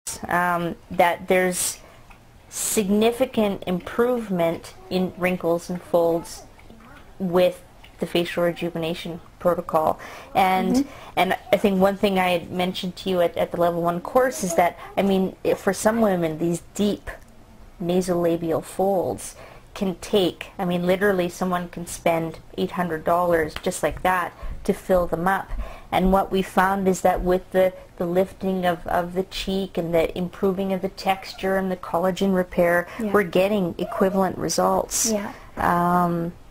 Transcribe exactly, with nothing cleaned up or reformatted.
um, that there's significant improvement in wrinkles and folds with the facial rejuvenation protocol. And mm-hmm. and I think one thing I had mentioned to you at, at the level one course is that, I mean, if for some women, these deep nasolabial folds can take, I mean, literally someone can spend eight hundred dollars just like that to fill them up. And what we found is that with the, the lifting of, of the cheek and the improving of the texture and the collagen repair, yeah. we're getting equivalent results. Yeah. Um,